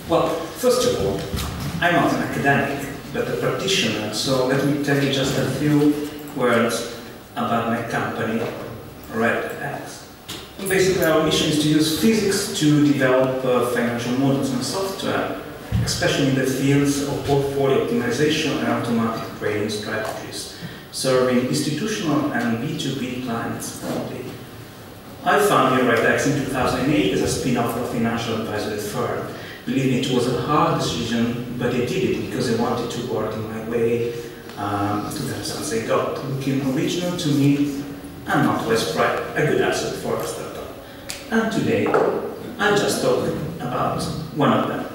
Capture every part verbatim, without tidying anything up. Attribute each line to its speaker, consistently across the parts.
Speaker 1: Well, first of all, I'm not an academic, but a practitioner, so let me tell you just a few words about my company, RedES. Basically, our mission is to use physics to develop uh, financial models and software, especially in the fields of portfolio optimization and automatic trading strategies, serving institutional and B two B clients only. I founded RedEX in two thousand eight as a spin-off of a financial advisory firm. Believe me, it was a hard decision, but I did it because I wanted to work in my way um, to the results I got, looking original to me and not widespread, a good asset for a startup. And today, I'll just talk about one of them.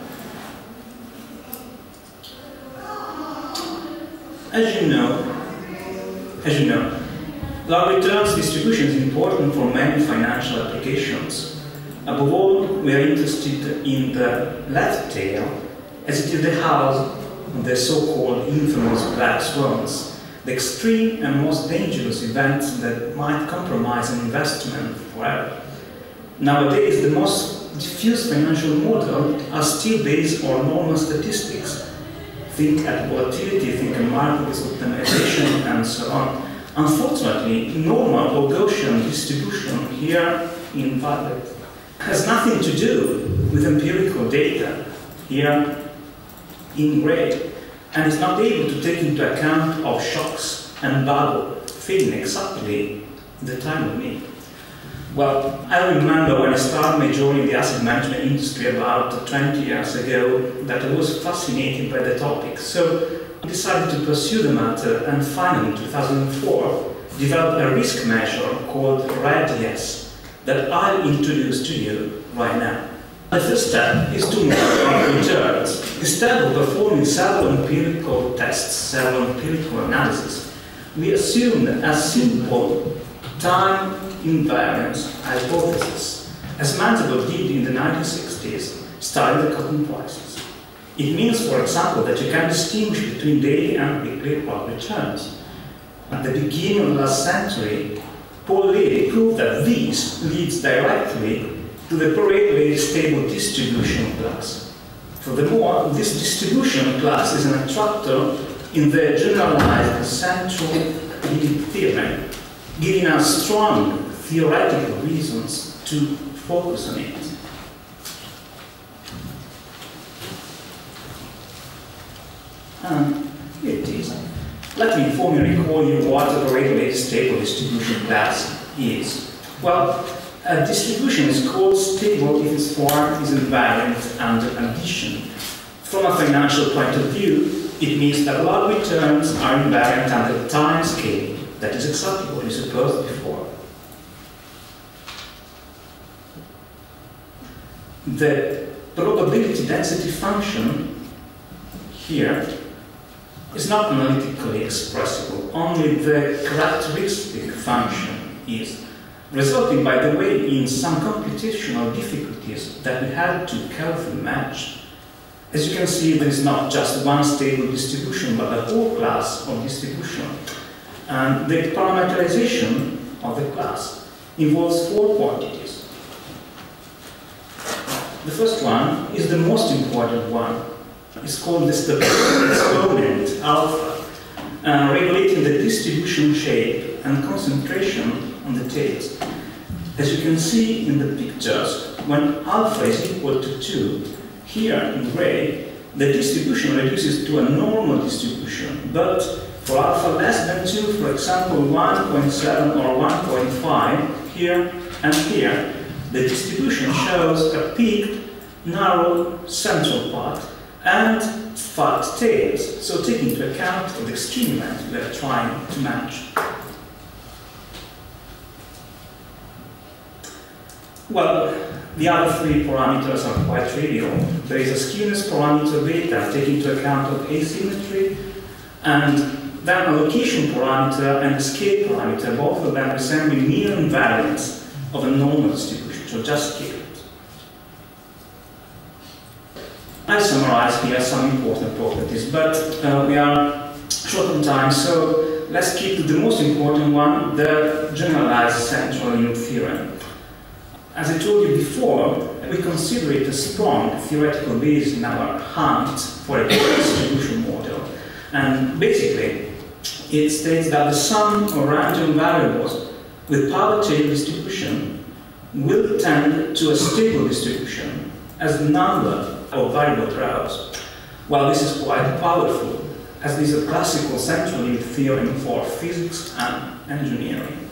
Speaker 1: As you know, as you know, low returns distribution is important for many financial applications. Above all, we are interested in the left tail, as it is the house of the so-called infamous black swans, the extreme and most dangerous events that might compromise an investment forever. Nowadays, the most diffuse financial models are still based on normal statistics. Think at volatility, think at market optimization, and so on. Unfortunately, normal or Gaussian distribution here in violet has nothing to do with empirical data here in gray, and is not able to take into account of shocks and bubble fading exactly the time of need. Well, I remember when I started my journey in the asset management industry about twenty years ago that I was fascinated by the topic, so I decided to pursue the matter, and finally in two thousand four developed a risk measure called RedES that I'll introduce to you right now. The first step is to measure returns. Instead of performing several empirical tests, several empirical analysis, we assumed a simple time invariance hypothesis, as Manzable did in the nineteen sixties, studying the cotton prices. It means, for example, that you can distinguish between daily and weekly crop returns. At the beginning of the last century, Pareto-Lévy proved that this leads directly to the Pareto-Lévy Stable distribution class. Furthermore, this distribution class is an attractor in the generalized central limit theorem, giving us strong theoretical reasons to focus on it. And here it is. Let me formally recall you what the Pareto-Lévy Stable distribution class is. Well, a distribution is called stable if its form is invariant under condition. From a financial point of view, it means that log returns are invariant under the time scale. That is exactly what you supposed before. The probability density function here is not analytically expressible, only the characteristic function is, resulting, by the way, in some computational difficulties that we had to carefully manage. As you can see, there is not just one stable distribution, but a whole class of distribution. And the parameterization of the class involves four quantities. The first one is the most important one. It's called the stability exponent, alpha, uh, regulating the distribution shape and concentration on the tails. As you can see in the pictures, when alpha is equal to two, here in gray, the distribution reduces to a normal distribution, but for alpha less than two, for example, one point seven or one point five, here and here, the distribution shows a peaked, narrow central part and fat tails, so take into account the extreme event we are trying to manage. Well, the other three parameters are quite trivial. There is a skewness parameter beta, taking into account of asymmetry, and then allocation parameter and the scale parameter, both of them resembling near invariance of a normal distribution, so just scale it. I summarize here some important properties, but uh, we are short on time, so let's keep to the most important one, the generalized central limit theorem. As I told you before, we consider it a strong theoretical basis in our hunt for a distribution model. And basically, it states that the sum of random variables with power tail distribution will tend to a stable distribution as the number of variable rows. Well, this is quite powerful, as this is a classical central limit theorem for physics and engineering.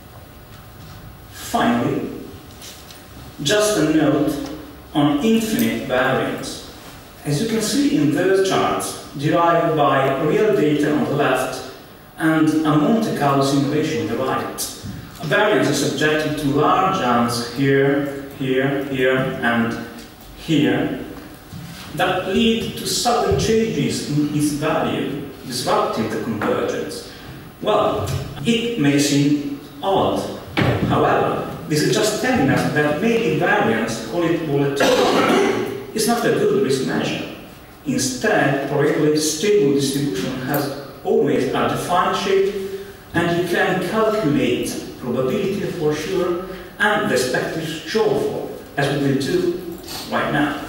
Speaker 1: Finally, just a note on infinite variance. As you can see in those charts, derived by real data on the left and a Monte Carlo simulation on the right, variance is subjected to large jumps here, here, here, and here that lead to sudden changes in its value, disrupting the convergence. Well, it may seem odd. However, this is just telling us that maybe variance, call it volatility, is not a good risk measure. Instead, Pareto-Lévy stable distribution has always a defined shape, and you can calculate probability for sure and the expected shortfall, as we will do right now.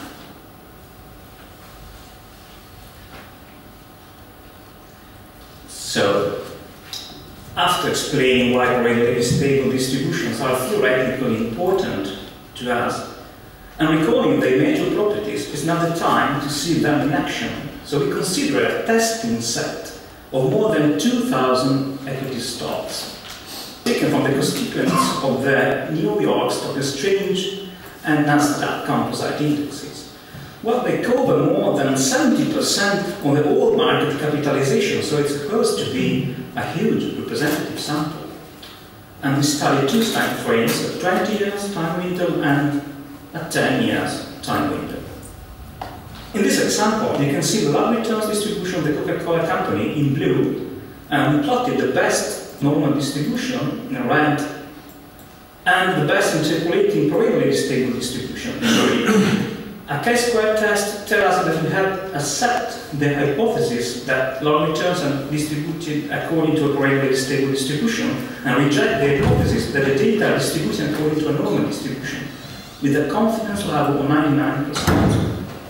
Speaker 1: So, after explaining why Pareto-Lévy stable distributions are theoretically important to us, and recalling their major properties, is now the time to see them in action. So we consider a testing set of more than two thousand equity stocks, taken from the constituents of the New York Stock Exchange and Nasdaq composite indexes. Well, they cover more than seventy percent of the whole market capitalization, so it's supposed to be a huge representative sample. And we study two time frames, a twenty years time window and a ten years time window. In this example, you can see the log returns distribution of the Coca-Cola company in blue, and we plotted the best normal distribution in red, and the best interpolating Pareto-Lévy stable distribution in green. A chi-square test tells us that we have accepted the hypothesis that log returns are distributed according to a Pareto-Lévy stable distribution, and reject the hypothesis that the data are distributed according to a normal distribution, with a confidence level of ninety-nine percent.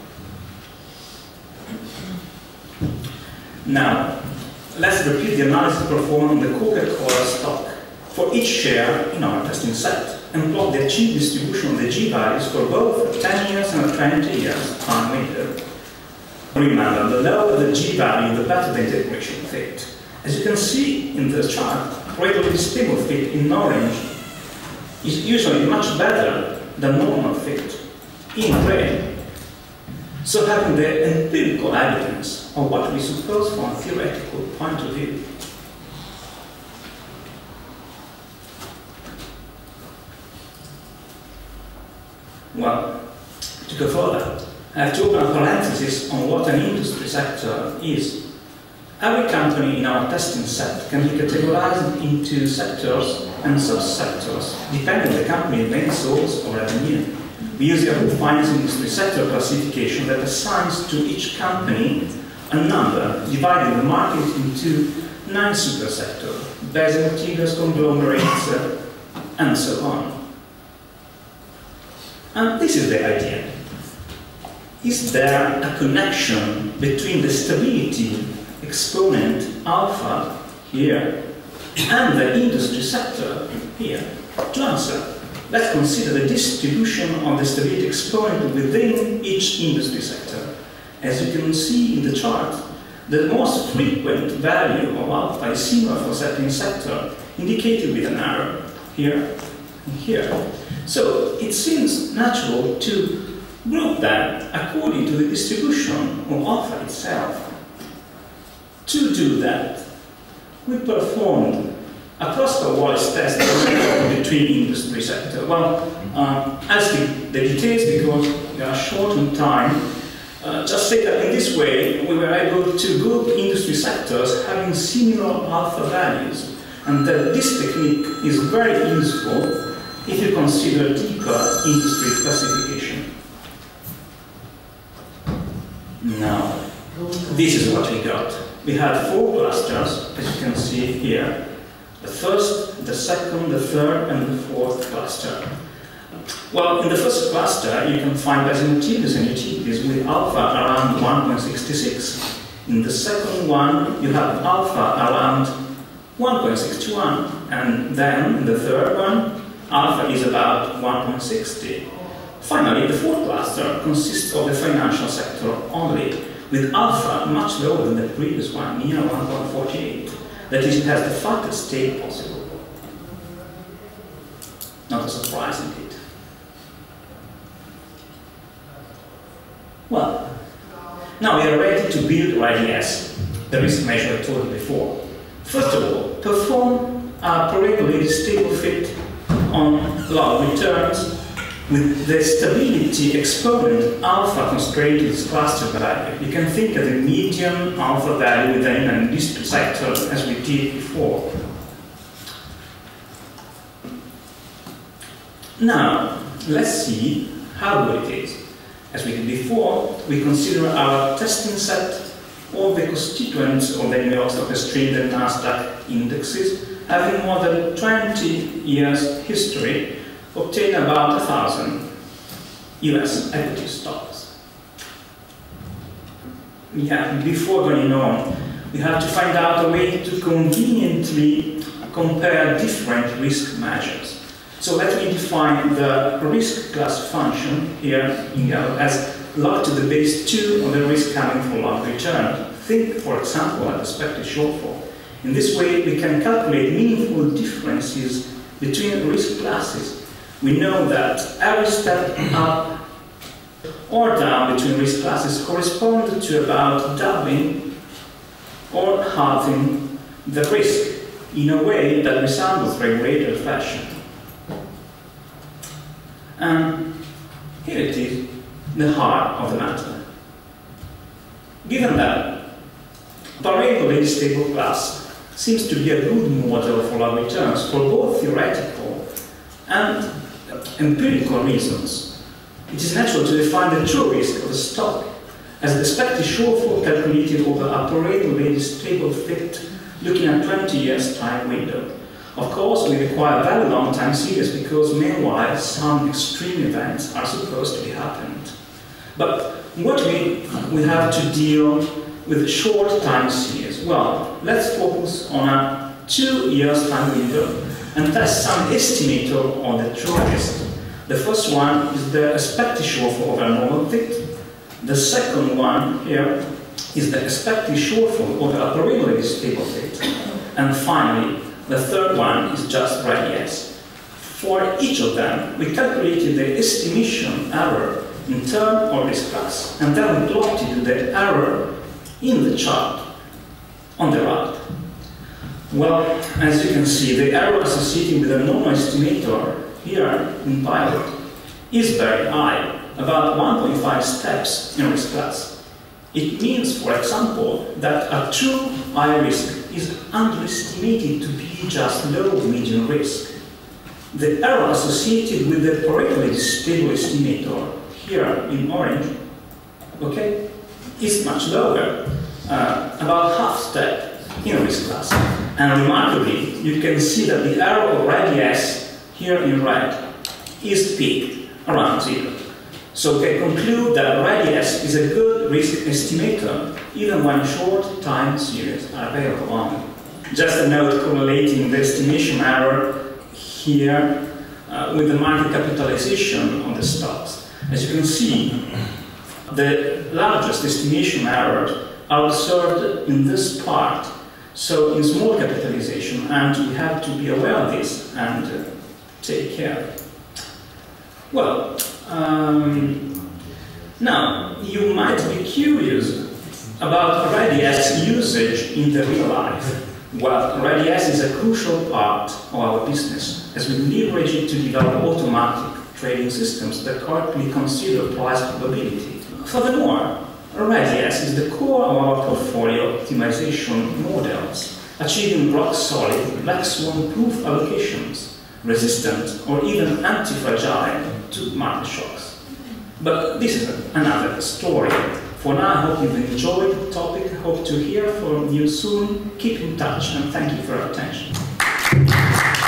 Speaker 1: Now, let's repeat the analysis performed on the Coca-Cola stock for each share in our testing set, and plot the achieved distribution of the G-values for both ten years and twenty years time window. Remember, the lower the G-value, the better the integration fit. As you can see in the chart, Pareto-Lévy stable fit in orange is usually much better than normal fit in red. So having the empirical evidence of what we suppose from a theoretical point of view. Well, to go further, I have to open a parenthesis on what an industry sector is. Every company in our testing set can be categorized into sectors and subsectors, depending on the company's main source of revenue. We use the Yahoo Finance industry sector classification that assigns to each company a number, dividing the market into nine supersectors, basic materials, conglomerates, uh, and so on. And this is the idea. Is there a connection between the stability exponent alpha here and the industry sector here? To answer, let's consider the distribution of the stability exponent within each industry sector. As you can see in the chart, the most frequent value of alpha is similar for certain sector, indicated with an arrow here and here. So it seems natural to group them according to the distribution of alpha itself. To do that, we performed a cluster-wise test between industry sectors. Well, um, I'll skip the details because we are short on time. Uh, just say that in this way we were able to group industry sectors having similar alpha values, and that this technique is very useful if you consider deeper industry classification. Now, this is what we got. We had four clusters, as you can see here. The first, the second, the third, and the fourth cluster. Well, in the first cluster, you can find basic utilities and utilities with alpha around one point six six. In the second one, you have alpha around one point six one, and then in the third one, alpha is about one point six zero. Finally, the fourth cluster consists of the financial sector only, with alpha much lower than the previous one, near one point four eight. That is, it has the fattest state possible. Not a surprise indeed. Well, now we are ready to build RedES, the risk measure I told you before. First of all, perform a Pareto-Lévy Stable fit on log returns with the stability exponent alpha constrained to its cluster value. You can think of the median alpha value within an industry sector as we did before. Now, let's see how good it is. As we did before, we consider our testing set all the constituents of the New York Stock Exchange and Nasdaq indexes having more than twenty years history, obtain about a thousand U S equity stocks. Yeah, before going on, we have to find out a way to conveniently compare different risk measures. So let me define the risk class function here in yellow as log to the base two of the risk coming from log return. Think, for example, at expected shortfall. In this way, we can calculate meaningful differences between risk classes. We know that every step up or down between risk classes corresponds to about doubling or halving the risk in a way that resembles regulated fashion. And here it is, the heart of the matter. Given that Pareto-Lévy Stable class seems to be a good model for log returns for both theoretical and empirical reasons, it is natural to define the true risk of a stock as the expected shortfall calculated over a Pareto-Lévy Stable fit looking at twenty years time window. Of course, we require very long time series because meanwhile some extreme events are supposed to be happened. But what we, we have to deal with short time series? Well, let's focus on a two years time window and test some estimator on the true risk. The first one is the expected shortfall over a normal fit. The second one here is the expected shortfall over a Pareto-Lévy Stable fit. And finally, the third one is just RedES. For each of them, we calculated the estimation error in term or risk class, and then we plotted the error in the chart on the right. Well, as you can see, the error associated with a normal estimator here in pilot is very high, about one point five steps in risk class. It means, for example, that a true high risk is underestimated to be just low medium risk. The error associated with the Pareto-Lévy Stable estimator here in orange, okay, is much lower, uh, about half step in risk class. And remarkably, you can see that the error of RedES here in red is peaked around zero. So we can conclude that RedES is a good risk estimator even when short time series are available only. Just a note correlating the estimation error here uh, with the market capitalization on the stocks. As you can see, the largest estimation errors are observed in this part, so in small capitalization, and we have to be aware of this and uh, take care. Well, um, now you might be curious about RedES usage in the real life. Well, RedES is a crucial part of our business, as we leverage it to develop automatic trading systems that correctly consider price probability. Furthermore, RedES is the core of our portfolio optimization models, achieving rock-solid black swan proof allocations, resistant or even antifragile to market shocks. But this is another story. For now, I hope you've enjoyed the topic. I hope to hear from you soon. Keep in touch, and thank you for your attention.